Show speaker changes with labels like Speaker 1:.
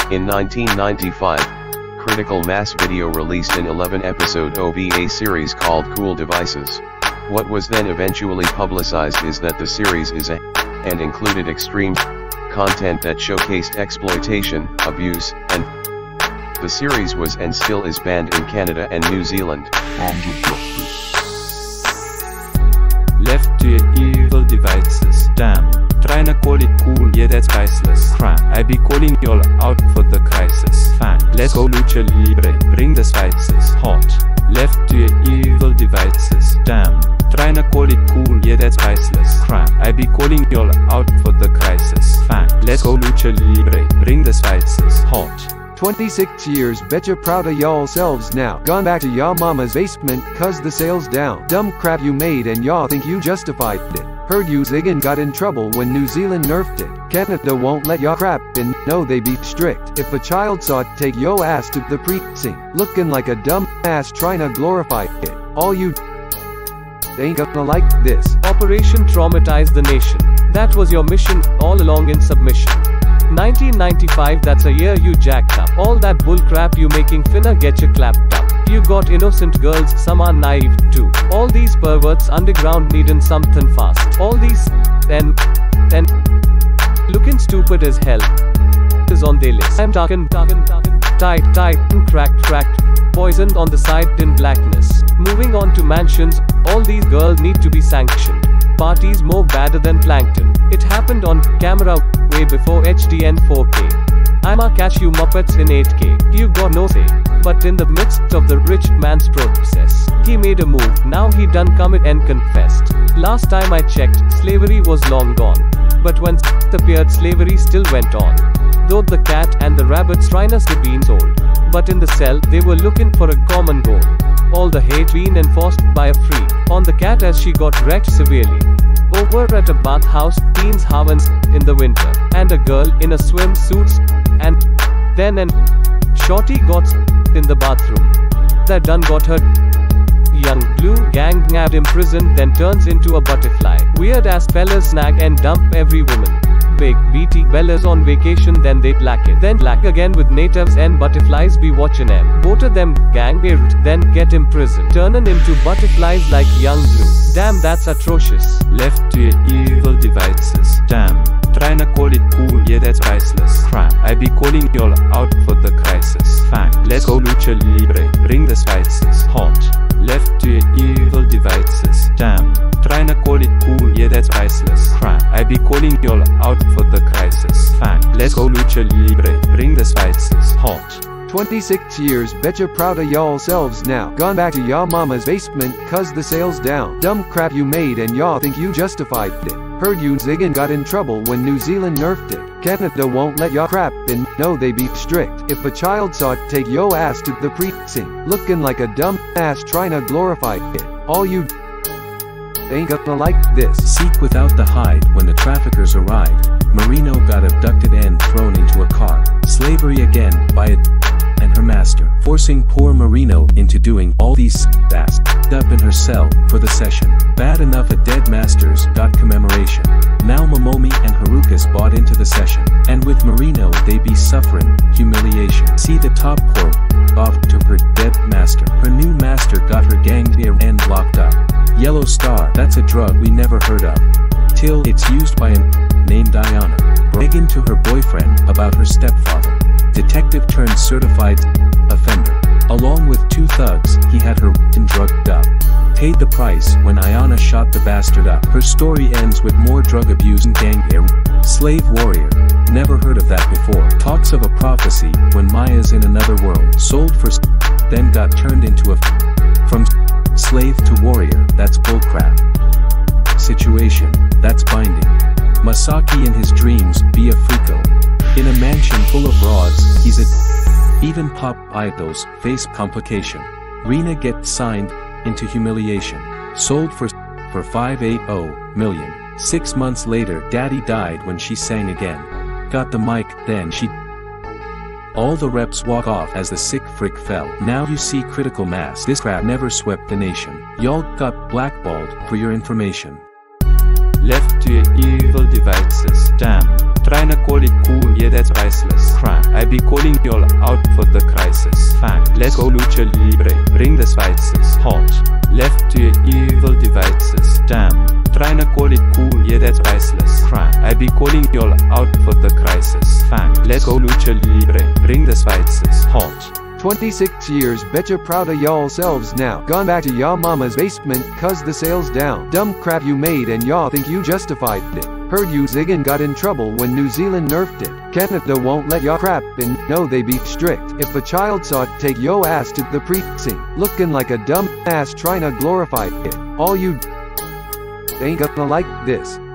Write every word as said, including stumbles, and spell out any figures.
Speaker 1: In nineteen ninety-five, Critical Mass Video released an eleven episode O V A series called Cool Devices. What was then eventually publicized is that the series is a and included extreme content that showcased exploitation, abuse, and the series was and still is banned in Canada and New Zealand.
Speaker 2: Left to your evil devices, damn. Trying to call it cool, yeah that's priceless. Crap, I be calling y'all out for the crisis. Fact, let's go lucha libre, bring the spices. Hot, left to your evil devices, damn. Trying to call it cool, yeah that's priceless. Crap, I be calling y'all out for the crisis. Fact, let's go lucha libre, bring the spices. Hot.
Speaker 3: twenty-six years, betcha proud of y'all selves now. Gone back to y'all mama's basement, cause the sales down. Dumb crap you made and y'all think you justified it. Heard you ziggin' got in trouble when New Zealand nerfed it. Canada won't let y'all crap in, no they be strict. If a child saw it, take yo ass to the precinct. Looking like a dumb ass trying to glorify it. All you ain't gonna like this.
Speaker 4: Operation Traumatize the Nation. That was your mission, all along in submission. nineteen ninety-five, that's a year you jacked up. All that bullcrap you making finna get you clapped up. You got innocent girls, some are naive too. All these perverts underground needin' something fast. All these and and looking stupid as hell is on their list. I'm talking, talking, talking, tight, tight, cracked, cracked, poisoned on the side in blackness. Moving on to mansions, all these girls need to be sanctioned. Parties more badder than plankton. It happened on camera way before H D and four K. I'ma catch you muppets in eight K. You got no say. But in the midst of the rich man's process, he made a move. Now he done commit and confessed. Last time I checked, slavery was long gone. But when appeared, slavery still went on. Though the cat and the rabbit's trinus had been sold. But in the cell, they were looking for a common goal. All the hate being enforced by a freak on the cat as she got wrecked severely. Over at a bathhouse, teens havens in the winter, and a girl in a swimsuit, and then an shorty got in the bathroom. That done got her young blue gang nabbed imprisoned, then turns into a butterfly. Weird ass fellas snag and dump every woman. Big B T bellas on vacation, then they lack it. Then lack again with natives and butterflies be watching them. Both of them gang irred, then get imprisoned. Turning into butterflies like young blue. Damn, that's atrocious.
Speaker 2: Left to your evil devices, damn. Trying to call it cool, yeah that's priceless. Crap, I be calling y'all out for the crisis. Fact, let's go lucha libre, bring the spices. Hot, left to your evil devices, damn. Trying to call it cool, yeah that's priceless. Crap, I be calling y'all out for the crisis. Fact, let's go lucha libre, bring the spices. Hot.
Speaker 3: twenty-six years, betcha proud of y'all selves now. Gone back to y'all mama's basement, cause the sales down. Dumb crap you made and y'all think you justified it. Heard you ziggin' got in trouble when New Zealand nerfed it. Canada won't let y'all crap in, no they be strict. If a child saw it, take yo ass to the precinct. Looking like a dumb ass trying to glorify it. All you ain't gonna like this.
Speaker 5: Seek without the hide when the traffickers arrived. Marino got abducted and thrown into a car. Slavery again by a and her master, forcing poor Marino into doing all these fast up in her cell for the session. Bad enough a dead masters got commemoration. Now Momomi and Harukas bought into the session, and with Marino they be suffering humiliation. See the top poor off to her dead master. Her new master got her ganged here and locked up. Yellow Star, that's a drug we never heard of. Till it's used by an named Diana, bragging to her boyfriend about her stepfather. Detective turned certified offender. Along with two thugs, he had her and drugged up. Paid the price when Ayana shot the bastard up. Her story ends with more drug abuse and gang hair. Slave warrior. Never heard of that before. Talks of a prophecy when Maya's in another world. Sold for s then got turned into a f from slave to warrior. That's bullcrap. Situation. That's binding. Masaki in his dreams be a freako. In a mansion full of broads, he's a even pop idols face complication. Rina gets signed into humiliation. Sold for for five hundred eighty million. Six months later, Daddy died when she sang again. Got the mic, then she. All the reps walk off as the sick frick fell. Now you see critical mass. This crap never swept the nation. Y'all got blackballed for your information.
Speaker 2: Left to your evil devices, damn. Tryna call it cool, yeah that's priceless. Crap, I be calling y'all out for the crisis. Fact, let's go lucha libre, bring the spices. Hot, left to your evil devices. Damn, tryna call it cool, yeah that's priceless. Crap, I be calling y'all out for the crisis. Fact, let's go lucha libre, bring the spices. Hot.
Speaker 3: twenty-six years, betcha proud of y'all selves now. Gone back to y'all mama's basement, cause the sales down. Dumb crap you made and y'all think you justified it. Heard you ziggin' got in trouble when New Zealand nerfed it. Canada won't let y'all crap in, no they be strict. If a child saw it, take yo ass to the precinct. Looking like a dumb ass tryna glorify it. All you ain't gonna like this.